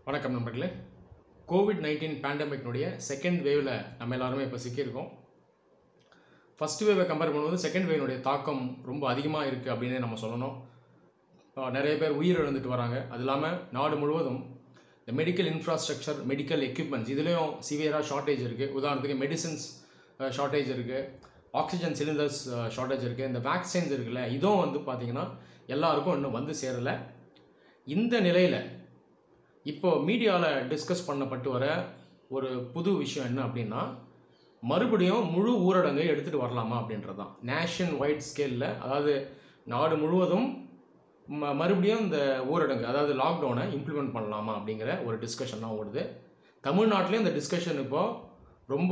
வணக்கம் நண்பர்களே. COVID-19 பேண்டமிக்னுடைய second வேவில் நம்ம எல்லாருமே இப்போ சிக்கியிருக்கோம். ஃபர்ஸ்ட் வேவை கம்பேர் பண்ணும்போது செகண்ட் வேவினுடைய தாக்கம் ரொம்ப அதிகமாக இருக்குது அப்படின்னே நம்ம சொல்லணும். நிறைய பேர் உயிர் இழந்துட்டு வராங்க. அது இல்லாமல் நாடு முழுவதும் இந்த மெடிக்கல் இன்ஃப்ராஸ்ட்ரக்சர், மெடிக்கல் எக்யூப்மெண்ட்ஸ் இதுலேயும் சிவியராக ஷார்ட்டேஜ் இருக்குது. உதாரணத்துக்கு மெடிசின்ஸ் ஷார்ட்டேஜ் இருக்குது, ஆக்சிஜன் சிலிண்டர்ஸ் ஷார்ட்டேஜ் இருக்குது, இந்த வேக்சின்ஸ் இருக்குல்ல, இதுவும் வந்து பார்த்திங்கன்னா எல்லாருக்கும் இன்னும் வந்து சேரலை. இந்த நிலையில் இப்போது மீடியாவில் டிஸ்கஸ் பண்ணப்பட்டு வர ஒரு புது விஷயம் என்ன அப்படின்னா, மறுபடியும் முழு ஊரடங்கை எடுத்துகிட்டு வரலாமா அப்படின்றது தான். நேஷன் வைட் ஸ்கேலில், அதாவது நாடு முழுவதும் மறுபடியும் இந்த ஊரடங்கு, அதாவது லாக்டவுனை இம்ப்ளிமெண்ட் பண்ணலாமா அப்படிங்கிற ஒரு டிஸ்கஷன் தான் ஓடுது. தமிழ்நாட்டிலையும் இந்த டிஸ்கஷன் இப்போது ரொம்ப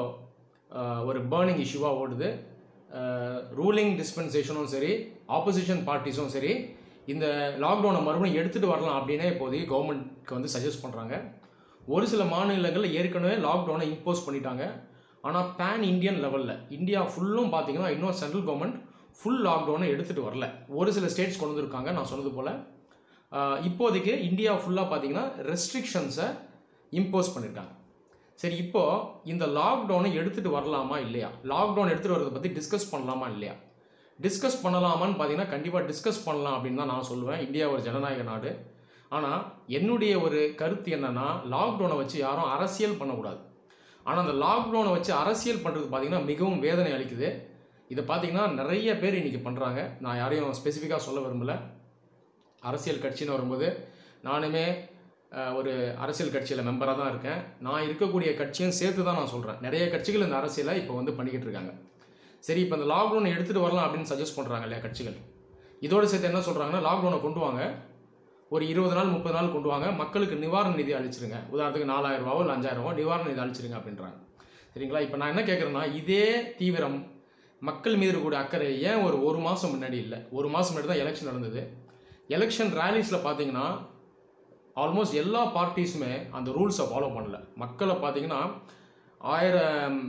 ஒரு பர்னிங் இஷ்யூவாக ஓடுது. ரூலிங் டிஸ்பென்சேஷனும் சரி, ஆப்போசிஷன் பார்ட்டிஸும் சரி, இந்த லாக்டவுனை மறுபடியும் எடுத்துகிட்டு வரலாம் அப்படின்னே இப்போதைக்கு கவர்மெண்ட்க்கு வந்து சஜஸ்ட் பண்ணுறாங்க. ஒரு சில மாநிலங்களில் ஏற்கனவே லாக்டவுனை இம்போஸ் பண்ணிட்டாங்க. ஆனால் பேன் இண்டியன் லெவலில் இந்தியா ஃபுல்லும் பார்த்தீங்கன்னா இன்னும் சென்ட்ரல் கவர்மெண்ட் ஃபுல் லாக்டவுனை எடுத்துகிட்டு வரல. ஒரு சில ஸ்டேட்ஸ் கொண்டு வந்திருக்காங்க. நான் சொன்னது போல் இப்போதைக்கு இந்தியா ஃபுல்லாக பார்த்தீங்கன்னா ரெஸ்ட்ரிக்ஷன்ஸை இம்போஸ் பண்ணியிருக்காங்க. சரி, இப்போது இந்த லாக்டவுனை எடுத்துகிட்டு வரலாமா இல்லையா, லாக்டவுன் எடுத்துகிட்டு வரதை பற்றி டிஸ்கஸ் பண்ணலாமா இல்லையா? டிஸ்கஸ் பண்ணலாமான்னு பார்த்தீங்கன்னா கண்டிப்பாக டிஸ்கஸ் பண்ணலாம் அப்படின்னு தான் நான் சொல்லுவேன். இந்தியா ஒரு ஜனநாயக நாடு. ஆனால் என்னுடைய ஒரு கருத்து என்னென்னா, லாக்டவுனை வச்சு யாரும் அரசியல் பண்ணக்கூடாது. ஆனால் அந்த லாக்டவுனை வச்சு அரசியல் பண்ணுறது பார்த்திங்கன்னா மிகவும் வேதனை அளிக்குது. இதை பார்த்திங்கன்னா நிறைய பேர் இன்றைக்கி பண்ணுறாங்க. நான் யாரையும் ஸ்பெசிஃபிக்காக சொல்ல விரும்பலை. அரசியல் கட்சின்னு வரும்போது நானுமே ஒரு அரசியல் கட்சியில் மெம்பராக தான் இருக்கேன். நான் இருக்கக்கூடிய கட்சியும் சேர்த்து தான் நான் சொல்கிறேன். நிறைய கட்சிகள் இந்த அரசியலை இப்போ வந்து பண்ணிக்கிட்டு இருக்காங்க. சரி, இப்போ இந்த லாக்டவுனை எடுத்துகிட்டு வரலாம் அப்படின்னு சஜஸ்ட் பண்ணுறாங்க இல்லையா கட்சிகள். இதோடு சேர்த்து என்ன சொல்கிறாங்கன்னா, லாக்டவுனை கொண்டு வாங்க, ஒரு 20 நாள் 30 நாள் கொண்டு வாங்க, மக்களுக்கு நிவாரண நிதி அளிச்சிருங்க. உதாரணத்துக்கு 4000 ரூபாவோ இல்லை 5000 ரூபா நிவாரண நிதி அளிச்சிருங்க அப்படின்றாங்க. சரிங்களா? இப்போ நான் என்ன கேட்குறேன்னா, இதே தீவிரம், மக்கள் மீது இருக்கக்கூடிய அக்கறை ஏன் ஒரு மாதம் முன்னாடி இல்லை? ஒரு மாதம் முன்னாடி தான் எலெக்ஷன் நடந்தது. எலெக்ஷன் ரேலிஸில் பார்த்தீங்கன்னா ஆல்மோஸ்ட் எல்லா பார்ட்டிஸுமே அந்த ரூல்ஸை ஃபாலோ பண்ணல. மக்களை பார்த்தீங்கன்னா 1000,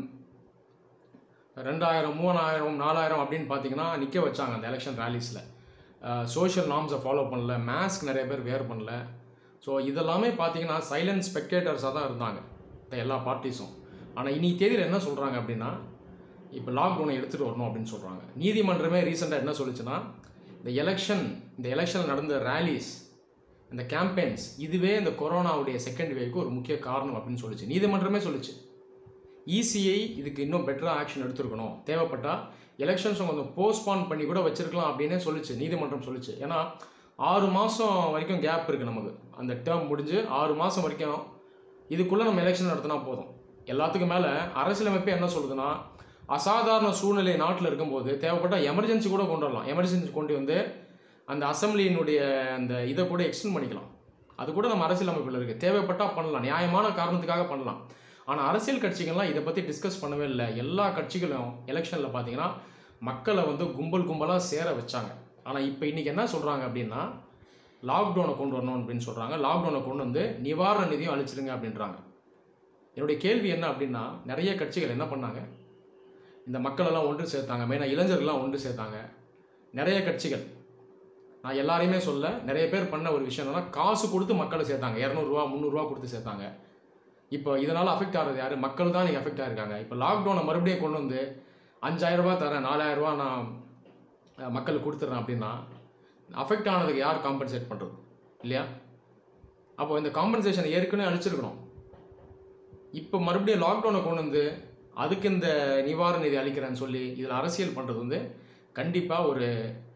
2000, 3000, 4000 அப்படின்னு பார்த்தீங்கன்னா நிற்க வச்சாங்க அந்த எலெக்ஷன் ரேலிஸில். சோஷியல் நார்ம்ஸை ஃபாலோ பண்ணல, மாஸ்க் நிறைய பேர் வேர் பண்ணல. ஸோ இதெல்லாமே பார்த்தீங்கன்னா சைலண்ட் ஸ்பெக்டேட்டர்ஸாக தான் இருந்தாங்க எல்லா பார்ட்டிஸும். ஆனால் இன்னைக்கு தேதியில் என்ன சொல்கிறாங்க அப்படின்னா, இப்போ லாக்டவுனை எடுத்துகிட்டு வரணும் அப்படின்னு சொல்கிறாங்க. நீதிமன்றமே ரீசெண்டாக என்ன சொல்லிச்சுன்னா, இந்த எலெக்ஷனில் நடந்த ரேலிஸ், இந்த கேம்பெயின்ஸ், இதுவே இந்த கொரோனாவுடைய செகண்ட் வேவுக்கு ஒரு முக்கிய காரணம் அப்படின்னு சொல்லிச்சு. நீதிமன்றமே சொல்லிச்சு. இசிஐ இதுக்கு இன்னும் பெட்டராக ஆக்ஷன் எடுத்துருக்கணும், தேவைப்பட்டால் எலெக்ஷன்ஸை கொஞ்சம் போஸ்ட்பான் பண்ணி கூட வச்சிருக்கலாம் அப்படின்னே சொல்லிச்சு, நீதிமன்றம் சொல்லிச்சு. ஏன்னா 6 மாதம் வரைக்கும் கேப் இருக்குது நமக்கு. அந்த டேர்ம் முடிஞ்சு 6 மாதம் வரைக்கும் இதுக்குள்ளே நம்ம எலெக்ஷன் நடத்தினா போதும். எல்லாத்துக்கும் மேலே அரசியலமைப்பே என்ன சொல்லுதுன்னா, அசாதாரண சூழ்நிலை நாட்டில் இருக்கும்போது தேவைப்பட்டால் எமர்ஜென்சி கூட கொண்டு வரலாம். எமர்ஜென்சி கொண்டு வந்து அந்த அசம்பிளியினுடைய அந்த இதை கூட எக்ஸ்டெண்ட் பண்ணிக்கலாம். அது கூட நம்ம அரசியலமைப்பில் இருக்குது. தேவைப்பட்டால் பண்ணலாம், நியாயமான காரணத்துக்காக பண்ணலாம். ஆனால் அரசியல் கட்சிகள்லாம் இதை பற்றி டிஸ்கஸ் பண்ணவே இல்லை. எல்லா கட்சிகளும் எலெக்ஷனில் பார்த்தீங்கன்னா மக்களை வந்து கும்பலாக சேர வச்சாங்க. ஆனால் இப்போ இன்றைக்கி என்ன சொல்கிறாங்க அப்படின்னா, லாக்டவுனை கொண்டு வரணும் அப்படின்னு சொல்கிறாங்க. லாக்டவுனை கொண்டு வந்து நிவாரண நிதியும் அளிச்சிருங்க அப்படின்றாங்க. என்னுடைய கேள்வி என்ன அப்படின்னா, நிறைய கட்சிகள் என்ன பண்ணாங்க, இந்த மக்களெல்லாம் ஒன்று சேர்த்தாங்க, மெயினாக இளைஞர்கள்லாம் ஒன்று சேர்த்தாங்க. நிறைய கட்சிகள், நான் எல்லாரையுமே சொல்ல, நிறைய பேர் பண்ண ஒரு விஷயம் என்னன்னா, காசு கொடுத்து மக்களை சேர்த்தாங்க. 200 ரூபா 300 ரூபா கொடுத்து சேர்த்தாங்க. இப்போ இதனால் அஃபெக்ட் ஆகிறது யார்? மக்கள் தான் நீங்கள் அஃபெக்ட் ஆகிருக்காங்க. இப்போ லாக்டவுனை மறுபடியும் கொண்டு வந்து 5000 ரூபா தரேன், 4000 ரூபா நான் மக்களுக்கு கொடுத்துட்றேன் அப்படின்னா அஃபெக்ட் ஆனதுக்கு யார் காம்பன்சேட் பண்ணுறது இல்லையா? அப்போ இந்த காம்பன்சேஷன் ஏற்கனவே அளிச்சிருக்கணும். இப்போ மறுபடியும் லாக்டவுனை கொண்டு வந்து அதுக்கு இந்த நிவாரண நிதி அளிக்கிறேன்னு சொல்லி இதில் அரசியல் பண்ணுறது வந்து கண்டிப்பாக ஒரு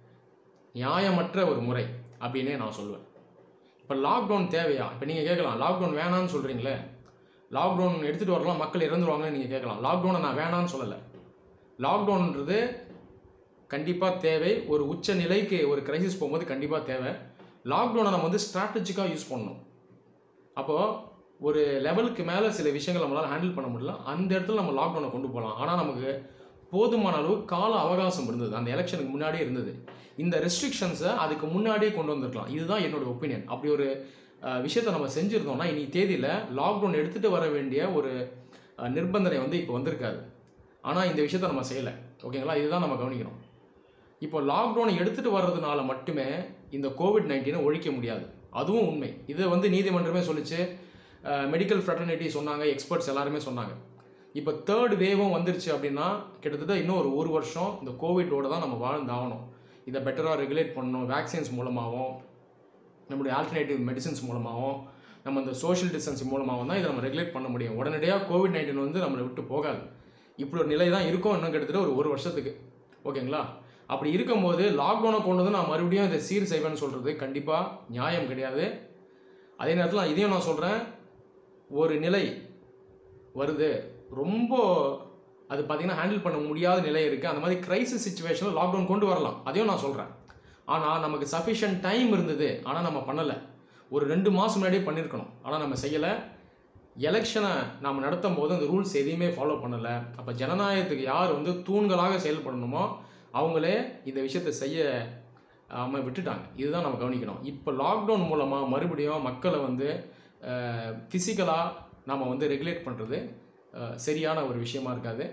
நியாயமற்ற ஒரு முறை அப்படின்னே நான் சொல்லுவேன். இப்போ லாக்டவுன் தேவையா? இப்போ நீங்கள் கேட்கலாம், லாக்டவுன் வேணான்னு சொல்கிறீங்களே, லாக்டவுன் எடுத்துகிட்டு வரலாம், மக்கள் இறந்துருவாங்கன்னு நீங்கள் கேட்கலாம். லாக்டவுனை நான் வேணான்னு சொல்லலை. லாக்டவுன்றது கண்டிப்பாக தேவை. ஒரு உச்ச நிலைக்கு ஒரு கிரைசிஸ் போகும்போது கண்டிப்பாக தேவை. லாக்டவுனை நம்ம வந்து ஸ்ட்ராட்டஜிக்காக யூஸ் பண்ணணும். அப்போது ஒரு லெவலுக்கு மேலே சில விஷயங்கள் நம்மளால் ஹேண்டில் பண்ண முடியல, அந்த இடத்துல நம்ம லாக்டவுனை கொண்டு போகலாம். ஆனால் நமக்கு போதுமான அளவு கால அவகாசம் இருந்தது, அந்த எலெக்ஷனுக்கு முன்னாடியே இருந்தது. இந்த ரெஸ்ட்ரிக்ஷன்ஸை அதுக்கு முன்னாடியே கொண்டு வந்திருக்கலாம். இதுதான் என்னோட ஒப்பீனியன். அப்படி ஒரு விஷயத்தை நம்ம செஞ்சுருந்தோம்னா இன்னைக்கு தேதியில் லாக்டவுன் எடுத்துகிட்டு வர வேண்டிய ஒரு நிர்பந்தனை வந்து இப்போ வந்திருக்காது. ஆனால் இந்த விஷயத்தை நம்ம செய்யலை. ஓகேங்களா? இதுதான் நம்ம கவனிக்கணும். இப்போ லாக்டவுனை எடுத்துகிட்டு வர்றதுனால மட்டுமே இந்த கோவிட்-19 ஒழிக்க முடியாது. அதுவும் உண்மை. இதை வந்து நீதிமன்றமே சொல்லிச்சு, மெடிக்கல் ஃப்ரெட்டர்னிட்டி சொன்னாங்க, எக்ஸ்பர்ட்ஸ் எல்லாருமே சொன்னாங்க. இப்போ தேர்ட் வேவும் வந்துருச்சு அப்படின்னா கிட்டத்தட்ட இன்னும் ஒரு வருஷம் இந்த கோவிட்டோட தான் நம்ம வாழ்ந்தாகணும். இதை பெட்டராக ரெகுலேட் பண்ணணும். வேக்சின்ஸ் மூலமாகவும் நம்முடைய ஆல்டர்னேட்டிவ் மெடிசின்ஸ் மூலமாகவும் நம்ம இந்த சோஷியல் டிஸ்டன்சிங் மூலமாகவும் தான் இதை நம்ம ரெகுலேட் பண்ண முடியும். உடனடியாக கோவிட்-19 வந்து நம்மளை விட்டு போகாது. இப்படி ஒரு நிலை தான் இருக்கும் இன்னும் கிட்டத்தட்ட ஒரு வருஷத்துக்கு. ஓகேங்களா? அப்படி இருக்கும்போது லாக்டவுனை கொண்டு வந்து நான் மறுபடியும் இதை சீர் செய்வேன்னு சொல்கிறது கண்டிப்பாக நியாயம் கிடையாது. அதே நேரத்தில் இதையும் நான் சொல்கிறேன், ஒரு நிலை வருது, ரொம்ப அது பார்த்திங்கன்னா ஹேண்டில் பண்ண முடியாத நிலை இருக்குது, அந்த மாதிரி கிரைசிஸ் சுச்சுவேஷனில் லாக்டவுன் கொண்டு வரலாம், அதையும் நான் சொல்கிறேன். ஆனால் நமக்கு சஃபிஷியன்ட் டைம் இருந்தது, ஆனால் நம்ம பண்ணலை. ஒரு 2 மாதம் முன்னாடியே பண்ணியிருக்கணும், ஆனால் நம்ம செய்யலை. எலெக்ஷனை நாம் நடத்தும் போது அந்த ரூல்ஸ் எதையுமே ஃபாலோ பண்ணலை. அப்போ ஜனநாயகத்துக்கு யார் வந்து தூண்களாக செயல்படணுமோ அவங்களே இந்த விஷயத்தை செய்ய விட்டுட்டாங்க. இதுதான் நம்ம கவனிக்கணும். இப்போ லாக்டவுன் மூலமாக மறுபடியும் மக்களை வந்து ஃபிசிக்கலாக நாம் வந்து ரெகுலேட் பண்ணுறது சரியான ஒரு விஷயமா இருக்காது.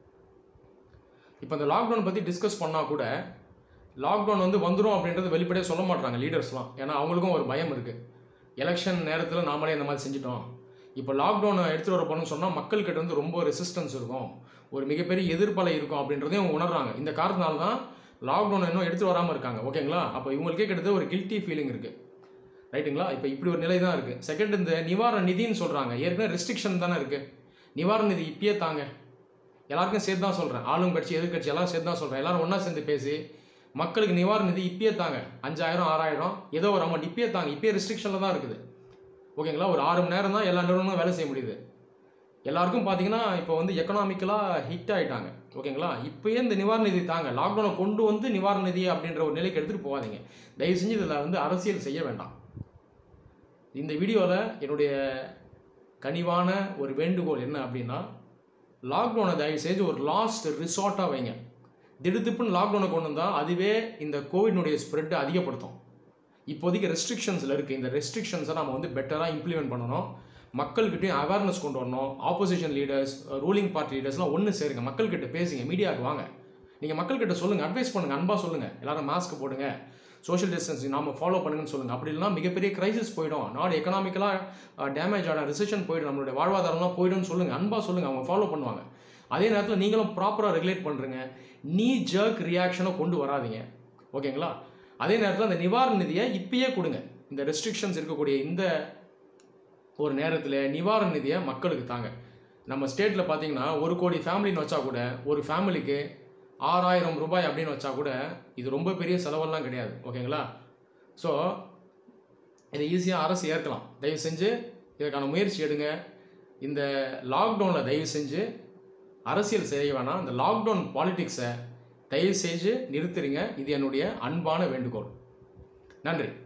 இப்போ இந்த லாக்டவுன் பற்றி டிஸ்கஸ் பண்ணால் கூட லாக்டவுன் வந்து வந்துடும் அப்படின்றது வெளிப்படையாக சொல்ல மாட்டாங்க லீடர்ஸ்லாம். ஏன்னா அவங்களுக்கும் ஒரு பயம் இருக்குது. எலெக்ஷன் நேரத்தில் நாமளே இந்த மாதிரி செஞ்சிட்டோம், இப்போ லாக்டவுனை எடுத்துகிட்டு வர போகணும்னு சொன்னால் மக்கள்கிட்ட வந்து ரொம்ப ரெசிஸ்டன்ஸ் இருக்கும், ஒரு மிகப்பெரிய எதிர்ப்பலை இருக்கும் அப்படின்றதையும் அவங்க உணர்றாங்க. இந்த காரணத்தினால தான் லாக்டவுன் இன்னும் எடுத்துகிட்டு வராமல் இருக்காங்க. ஓகேங்களா? அப்போ இவங்களுக்கே கிட்டத்தட்ட ஒரு கில்ட்டி ஃபீலிங் இருக்குது. ரைட்டுங்களா? இப்போ இப்படி ஒரு நிலை தான் இருக்குது. செகண்ட், இந்த நிவாரண நிதின்னு சொல்கிறாங்க. ஏற்கனவே ரெஸ்ட்ரிக்ஷன் தானே இருக்குது. நிவாரண நிதி இப்பயே தாங்க. எல்லாருக்கும் சேர்த்து தான் சொல்கிறேன், ஆளும் கட்சி எதிர்கட்சி எல்லாம் சேர்த்து தான் சொல்கிறேன். எல்லோரும் ஒன்றா சேர்ந்து பேசி மக்களுக்கு நிவாரண நிதி இப்பயே தாங்க. 5000 6000 ஏதோ ஒரு அமௌண்ட் இப்பயே தாங்க. இப்பயே ரெஸ்ட்ரிக்ஷனில் தான் இருக்குது. ஓகேங்களா? ஒரு 6 மணி நேரம் தான் எல்லா நிறுவனங்களும் வேலை செய்ய முடியுது. எல்லாருக்கும் பார்த்தீங்கன்னா இப்போ வந்து எக்கனாமிக்கலாக ஹிட் ஆகிட்டாங்க. ஓகேங்களா? இப்போயே இந்த நிவாரண நிதி தாங்க. லாக்டவுனை கொண்டு வந்து நிவாரண நிதி அப்படின்ற ஒரு நிலைக்கு எடுத்துகிட்டு போகாதீங்க. தயவு செஞ்சு இதில் வந்து அரசியல் செய்ய வேண்டாம். இந்த வீடியோவில் என்னுடைய கனிவான ஒரு வேண்டுகோள் என்ன அப்படின்னா, லாக்டவுனை தயவு செய்து ஒரு லாஸ்ட் ரிசார்ட்டாக வைங்க. திடுதிப்புன்னு லாக்டவுனை கொண்டு வந்தால் அதுவே இந்த கோவிட்னுடைய ஸ்ப்ரெட்டை அதிகப்படுத்தும். இப்போதைக்கு ரெஸ்ட்ரிக்ஷன்ஸில் இருக்குது. இந்த ரெஸ்ட்ரிக்ஷன்ஸை நம்ம வந்து பெட்டராக இம்ப்ளிமெண்ட் பண்ணணும். மக்கள்கிட்டையும் அவேர்னஸ் கொண்டு வரணும். ஆப்போசிஷன் லீடர்ஸ், ரூலிங் பார்ட்டி லீடர்ஸ்லாம் ஒன்று சேருங்க. மக்கள்கிட்ட பேசுங்க, மீடியாவுக்கு வாங்க. நீங்கள் மக்கள்கிட்ட சொல்லுங்கள், அட்வைஸ் பண்ணுங்கள், அன்பாக சொல்லுங்கள். எல்லோரும் மாஸ்க் போடுங்க, சோஷியல் டிஸ்டன்சிங் நாம் ஃபாலோ பண்ணுங்கன்னு சொல்லுங்கள். அப்படி இல்லைனா மிகப்பெரிய கிரைசிஸ் போயிடும், நாடு எக்கனாமிக்கலாக டேமேஜ் ஆன ரிசெஷன் போயிடும், நம்மளுடைய வாழ்வாதாரம்லாம் போய்டும்னு சொல்லுங்கள். அன்பாக சொல்லுங்கள், அவங்க ஃபாலோ பண்ணுவாங்க. அதே நேரத்தில் நீங்களும் ப்ராப்பராக ரெகுலேட் பண்ணுறீங்க. நீ ஜர்க் ரியாக்ஷனை கொண்டு வராதிங்க. ஓகேங்களா? அதே நேரத்தில் அந்த நிவாரண நிதியை இப்பயே கொடுங்க. இந்த ரெஸ்ட்ரிக்ஷன்ஸ் இருக்கக்கூடிய இந்த ஒரு நேரத்தில் நிவாரண நிதியை மக்களுக்கு தாங்க. நம்ம ஸ்டேட்டில் பார்த்தீங்கன்னா 1 கோடி ஃபேமிலின்னு வச்சா கூட ஒரு ஃபேமிலிக்கு 6000 ரூபாய் அப்படின்னு வச்சா கூட இது ரொம்ப பெரிய செலவெல்லாம் கிடையாது. ஓகேங்களா? ஸோ இதை ஈஸியாக அரசு ஏற்கலாம். தயவு செஞ்சு இதற்கான முயற்சி எடுங்க. இந்த லாக்டவுனில் தயவு செஞ்சு அரசியல் செய்ய வேணாம். இந்த லாக்டவுன் பாலிடிக்ஸை தயவு செஞ்சு நிறுத்துறீங்க. இது என்னுடைய அன்பான வேண்டுகோள். நன்றி.